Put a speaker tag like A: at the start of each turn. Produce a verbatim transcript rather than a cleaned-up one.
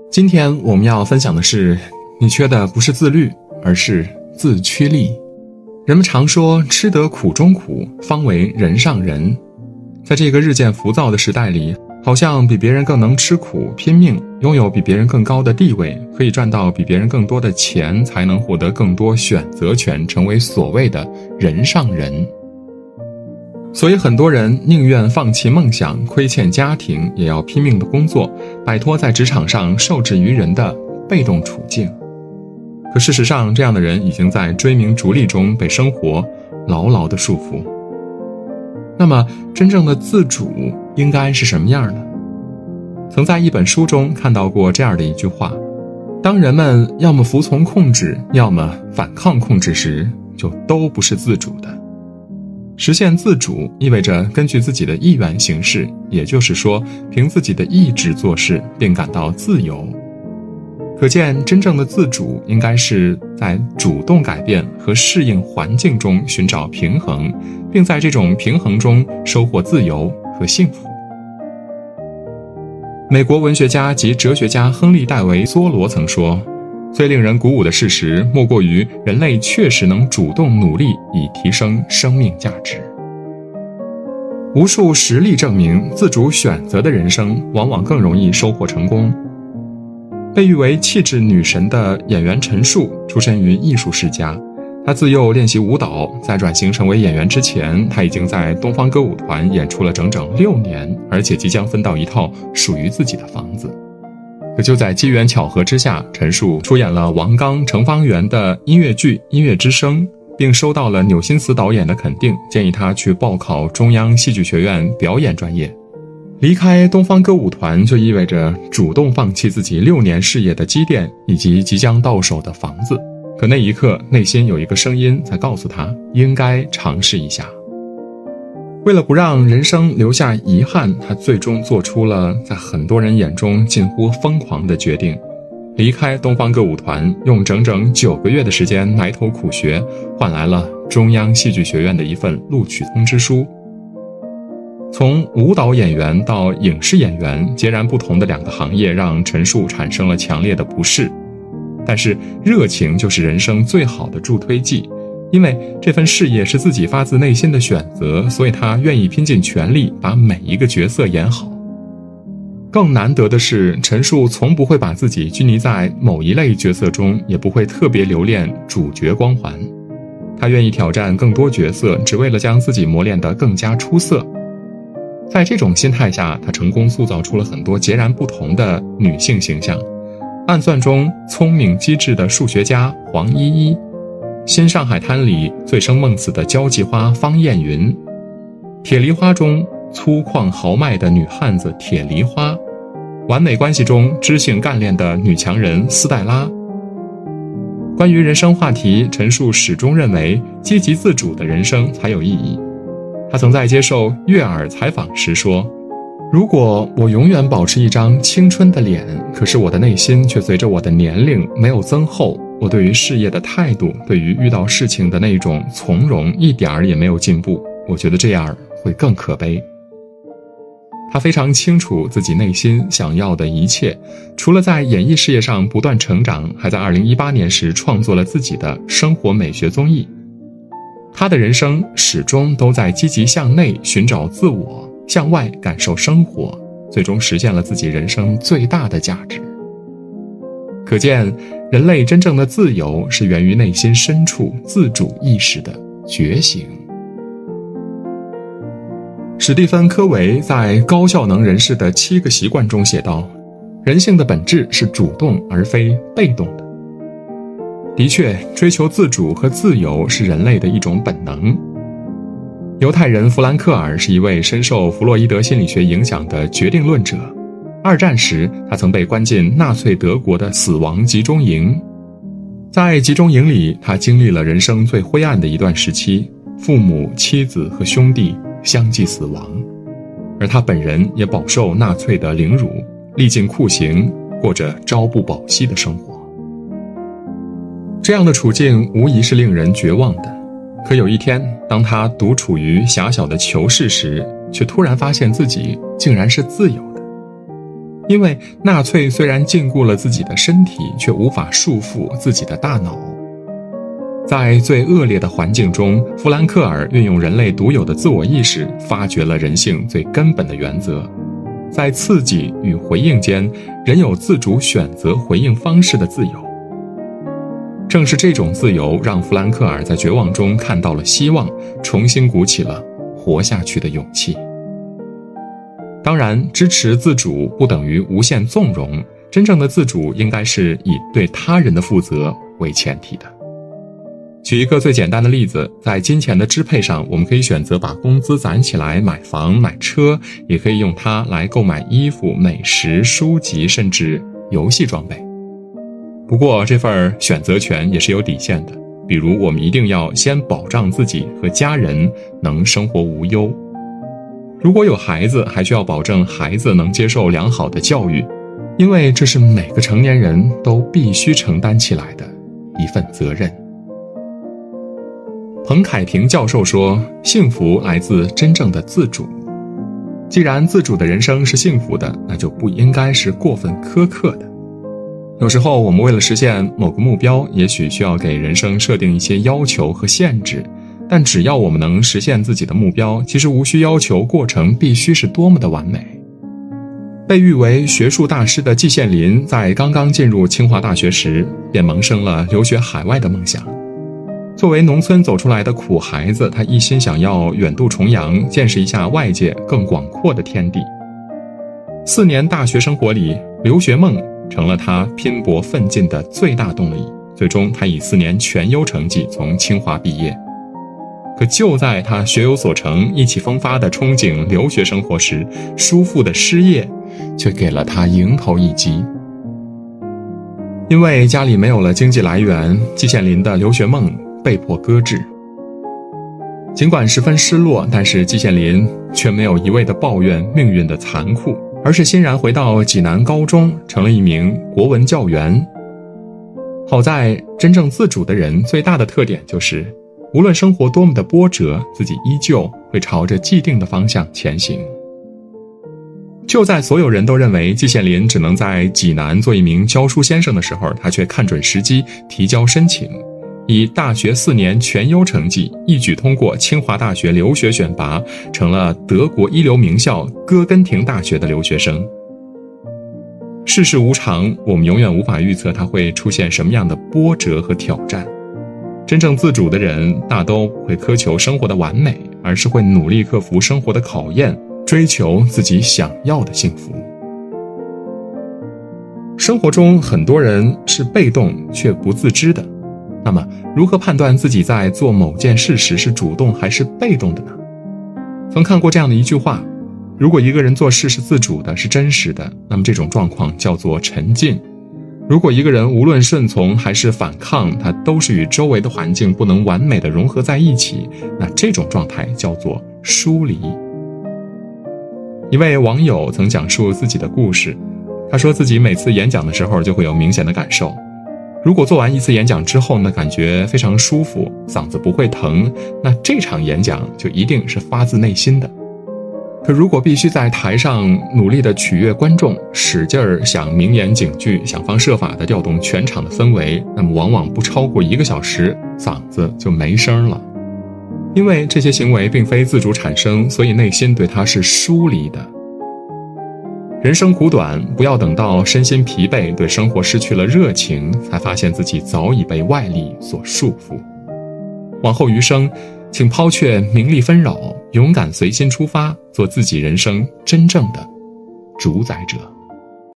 A: 今天我们要分享的是，你缺的不是自律，而是自驱力。人们常说吃得苦中苦，方为人上人。在这个日渐浮躁的时代里，好像比别人更能吃苦拼命，拥有比别人更高的地位，可以赚到比别人更多的钱，才能获得更多选择权，成为所谓的人上人。所以很多人宁愿放弃梦想，亏欠家庭，也要拼命的工作，摆脱在职场上受制于人的被动处境。可事实上，这样的人已经在追名逐利中被生活牢牢地束缚。那么真正的自主应该是什么样呢？曾在一本书中看到过这样的一句话：当人们要么服从控制，要么反抗控制时，就都不是自主的。实现自主意味着根据自己的意愿行事，也就是说凭自己的意志做事，并感到自由。可见真正的自主应该是在主动改变和适应环境中寻找平衡，并在这种平衡中收获自由和幸福。美国文学家及哲学家亨利·戴维·梭罗曾说，最令人鼓舞的事实莫过于人类确实能主动努力以提升生命价值。无数实例证明，自主选择的人生往往更容易收获成功。被誉为气质女神的演员陈数出身于艺术世家，她自幼练习舞蹈，在转型成为演员之前，她已经在东方歌舞团演出了整整六年，而且即将分到一套属于自己的房子。可就在机缘巧合之下，陈数出演了王刚、程方圆的音乐剧《音乐之声》，并收到了钮新慈导演的肯定，建议他去报考中央戏剧学院表演专业。离开东方歌舞团就意味着主动放弃自己六年事业的积淀以及即将到手的房子。可那一刻，内心有一个声音在告诉他，应该尝试一下。为了不让人生留下遗憾，他最终做出了在很多人眼中近乎疯狂的决定，离开东方歌舞团，用整整九个月的时间埋头苦学，换来了中央戏剧学院的一份录取通知书。从舞蹈演员到影视演员，截然不同的两个行业让陈数产生了强烈的不适。但是热情就是人生最好的助推剂，因为这份事业是自己发自内心的选择，所以他愿意拼尽全力把每一个角色演好。更难得的是，陈数从不会把自己拘泥在某一类角色中，也不会特别留恋主角光环。他愿意挑战更多角色，只为了将自己磨练得更加出色。在这种心态下，他成功塑造出了很多截然不同的女性形象。暗算中聪明机智的数学家黄依依，新上海滩里醉生梦死的交际花方艳云，铁梨花中粗犷豪迈的女汉子铁梨花，完美关系中知性干练的女强人斯黛拉。关于人生话题，陈数始终认为积极自主的人生才有意义。他曾在接受悦耳采访时说，如果我永远保持一张青春的脸，可是我的内心却随着我的年龄没有增厚，我对于事业的态度，对于遇到事情的那种从容一点儿也没有进步，我觉得这样会更可悲。他非常清楚自己内心想要的一切，除了在演艺事业上不断成长，还在二零一八年时创作了自己的生活美学综艺。他的人生始终都在积极向内寻找自我，向外感受生活，最终实现了自己人生最大的价值。可见，人类真正的自由是源于内心深处自主意识的觉醒。史蒂芬·科维在《高效能人士的七个习惯》中写道，人性的本质是主动而非被动的。的确，追求自主和自由是人类的一种本能。犹太人弗兰克尔是一位深受弗洛伊德心理学影响的决定论者。二战时，他曾被关进纳粹德国的死亡集中营。在集中营里，他经历了人生最灰暗的一段时期，父母、妻子和兄弟相继死亡，而他本人也饱受纳粹的凌辱，历尽酷刑，过着朝不保夕的生活。这样的处境无疑是令人绝望的。可有一天，当他独处于狭小的囚室时，却突然发现自己竟然是自由的。 因为纳粹虽然禁锢了自己的身体，却无法束缚自己的大脑。在最恶劣的环境中，弗兰克尔运用人类独有的自我意识，发掘了人性最根本的原则。在刺激与回应间，人有自主选择回应方式的自由。正是这种自由，让弗兰克尔在绝望中看到了希望，重新鼓起了活下去的勇气。当然，支持自主不等于无限纵容，真正的自主应该是以对他人的负责为前提的。举一个最简单的例子，在金钱的支配上，我们可以选择把工资攒起来买房买车，也可以用它来购买衣服、美食、书籍，甚至游戏装备。不过这份选择权也是有底线的，比如我们一定要先保障自己和家人能生活无忧。如果有孩子，还需要保证孩子能接受良好的教育，因为这是每个成年人都必须承担起来的一份责任。彭凯平教授说，幸福来自真正的自主。既然自主的人生是幸福的，那就不应该是过分苛刻的。有时候我们为了实现某个目标，也许需要给人生设定一些要求和限制，但只要我们能实现自己的目标，其实无需要求过程必须是多么的完美。被誉为学术大师的季羡林，在刚刚进入清华大学时，便萌生了留学海外的梦想。作为农村走出来的苦孩子，他一心想要远渡重洋，见识一下外界更广阔的天地。四年大学生活里，留学梦成了他拼搏奋进的最大动力。最终，他以四年全优成绩从清华毕业。可就在他学有所成、意气风发地憧憬留学生活时，叔父的失业却给了他迎头一击。因为家里没有了经济来源，季羡林的留学梦被迫搁置。尽管十分失落，但是季羡林却没有一味地抱怨命运的残酷，而是欣然回到济南高中，成了一名国文教员。好在真正自主的人最大的特点就是，无论生活多么的波折，自己依旧会朝着既定的方向前行。就在所有人都认为季羡林只能在济南做一名教书先生的时候，他却看准时机提交申请，以大学四年全优成绩一举通过清华大学留学选拔，成了德国一流名校哥根廷大学的留学生。世事无常，我们永远无法预测它会出现什么样的波折和挑战。真正自主的人大都不会苛求生活的完美，而是会努力克服生活的考验，追求自己想要的幸福。生活中很多人是被动却不自知的，那么如何判断自己在做某件事时是主动还是被动的呢？曾看过这样的一句话，如果一个人做事是自主的，是真实的，那么这种状况叫做沉浸。如果一个人无论顺从还是反抗，他都是与周围的环境不能完美的融合在一起，那这种状态叫做疏离。一位网友曾讲述自己的故事，他说自己每次演讲的时候就会有明显的感受，如果做完一次演讲之后呢，感觉非常舒服，嗓子不会疼，那这场演讲就一定是发自内心的。可如果必须在台上努力地取悦观众，使劲儿想名言警句，想方设法地调动全场的氛围，那么往往不超过一个小时，嗓子就没声了。因为这些行为并非自主产生，所以内心对它是疏离的。人生苦短，不要等到身心疲惫，对生活失去了热情，才发现自己早已被外力所束缚。往后余生，请抛却名利纷扰，勇敢随心出发，做自己人生真正的主宰者。